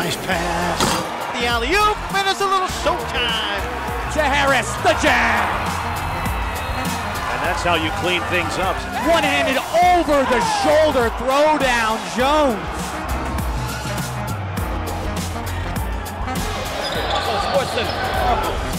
Nice pass. The alley-oop, and it's a little showtime. To Harris, the jam. And that's how you clean things up. One-handed over the shoulder throw down, Jones. Sports Center.